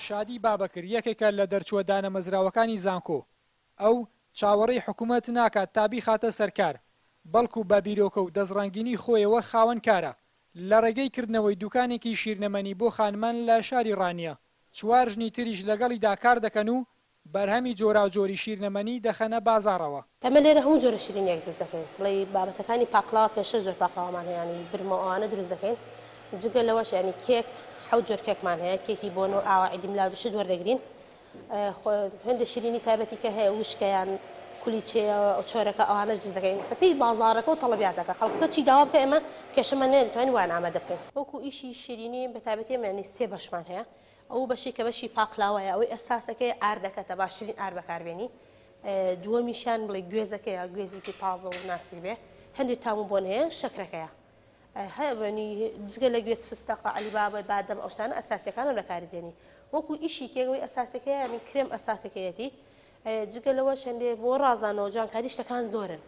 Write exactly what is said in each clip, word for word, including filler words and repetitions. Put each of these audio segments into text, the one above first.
شادی بابەکر یەکێکە لە دەرچووە دانەمەزراوەکانی زانکۆ. ئەو چاوەڕێی حکوومەت ناکات تابی خاتە سەرکار، بەڵکو بە بیرۆکە و دەزڕانگینی خۆیەوە خاوەن کارە. لە ڕێگەی کردنەوەی دوکانێکی شیرنەمەنی بۆ خانمان لە شاری ڕانیە، چوار ژنی تریش لەگەڵیدا کار دەکەن و بەرهەمی جۆرا و جۆری شیرنەمەنی دەخەنە بازاڕەوە. ئەمە لێرە هەموو جۆرە شیرینیەک دروست دەکەین، بڵێ بابەتەکانی پاقلاوە پێشە زۆر پاقلاوەمان هەیە، ینی برمە ئەوانە دروست دەکەین. جگە لەوەش ینی کێک حەوت جۆر کێکمان هەیە، کێکی بۆن و ئاوا عیدی میلادوشت وەردەگرین. هەندێک شیرینی تایبەتی کە هەیە وشکەیان کولیچەیە چۆرەکە ئەوانەش دروست دەکەین بەپێی بازاڕەکە و تەڵەبیاتەکە خەڵکەکە چی داوا بکە ئێمە کێشەمان نێدەتوانین وان ئامادە بکەین. وەکو ئیشی شیرینی بە تایبەتی ئێمە ینی سێ بەشمان هەیە. ئەو بەشی کە بەشی پاقلاوەیە ئەوەی ئەساسەکەی ئاردەکەتە با شیرین ئار بەکاربێنی. دووەمیشیان بڵێ گوێزەکەیە، گوێزێکی تازە و ناسی بێ. هەندێک تامو بۆن هەیە شەکرەکەیە. هەبنی جگە لە گوێز فستەقە عەلیبابە بادەم ئەو شتانە ئەساسیەکانە بەکاری دێنی. وەکو ئیشی کێگەوەی ئەساسەکەیە ینی کرێم ئەساسەکەیەتی. جگە لەوە شەندێ بۆ ڕازانەوە جوانکاری شتەکان زۆرن.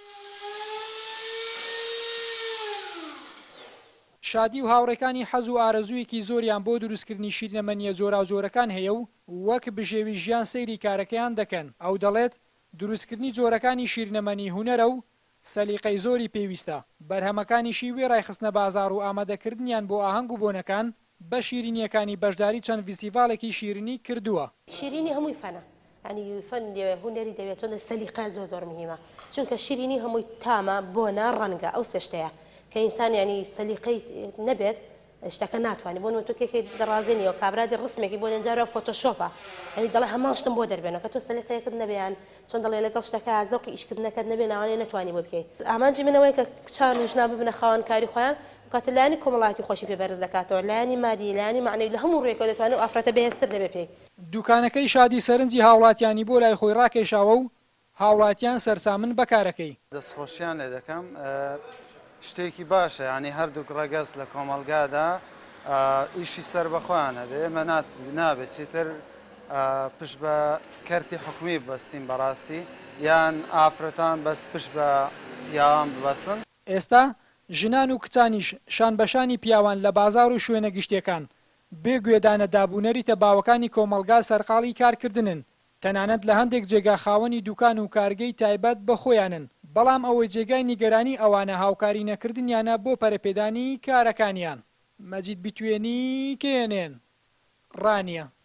شادی و هاوڕێکانی حەز و ئارەزوویەکی زۆریان بۆ دروستکردنی شیرنەمەنیە جۆرا و جۆرەکان هەیە و وەک بژێوی ژیان سەیری کارەکەیان دەکەن. ئەو دەڵێت دروستکردنی جۆرەکانی شیرنەمەنی هونەرە و سەلیقەی زۆری پێویستە. بەرهەمەکانیشی وێ ڕایخستنە بازاڕ و ئامادەکردنیان بۆ ئاهەنگ و بۆنەکان بە شیرینیەکانی بەشداری چەند فیستیڤالێکی شیرینی کردووە. شیرینی هەمووی فەنە، ینی فەن دەوێت هونەری دەوێت چۆن سەلیقە زۆر زۆر مهمە، چونکە شیرینی هەمووی تامە بۆنە ڕەنگە ئەو سێ شتەیە کە ئینسان ینی سەلیقەی نەبێت شتەکە ناتوانێت. بۆ تۆ کێکی دەڕازێنی و کابرادی ڕسمێکی بۆ جارە فۆتۆشۆپە، ینی دەڵێ هەمان شتم بۆ دەربێنەوە کە تۆ سەلیقەیەکت نەبێیان چۆن دەڵێ لەگەڵ شتەکە زەوقی ئیشکردنەکەت نەبێ ناوانەیە نەتوانی بۆ بکەیت. ئامانجی منەوەی کە کچان و ژنا ببنە خاوەنکاری خۆیان کاتە لایەنی کۆمەڵایەتی خۆشی پێبەرز دەکاتەوە، لایەنی مادی، لایەنی معنەوی لە هەموو ڕێکەوە دەتوانێت ئافرەتە بەهێزتر دەبێت پێی. دوکانەکەی شادی سەرنجی هاوڵاتیانی بۆ لای خۆی ڕاکێشاوە و هاوڵاتیان سەرسامن بەکارەکەی. دەستخۆشیان لێ دەکەم، شتێکی باشە، ینی هەردوو ڕەگەز لە کۆمەلگادا ئیشی سەر بەخۆیان هەبێ، ئێمە نابێت چیتر پشت بە کەرتی حکومی ببەستین بەڕاستی یان ئافرەتان بەس پشت بە پیاوان ببەستن. ئێستا ژنان و کچانیش شان بەشانی پیاوان لە بازار و شوێنە گشتیەکان بێ گوێدانە دابوونەری تەباوەکانی کۆمەلگا سەرقاڵی کارکردنن. تەنانەت لە هەندێک جێگا خاوەنی دوکان و کارگەی تایبەت بە خۆیانن، بەڵام ئەوەی جێگای نیگەرانی ئەوانە هاوکاری نەکردنیانە بۆ پەرەپێدانی کارەکانیان. مەجید بیتوێنی کێنێن ڕانیە.